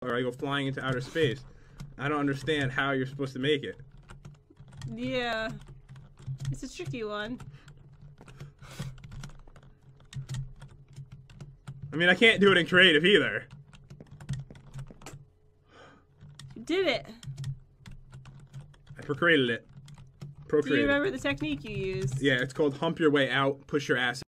or I go flying into outer space. I don't understand how you're supposed to make it. Yeah. It's a tricky one. I mean, I can't do it in creative either. You did it. I procreated it. Do you remember the technique you used? Yeah, it's called hump your way out, push your ass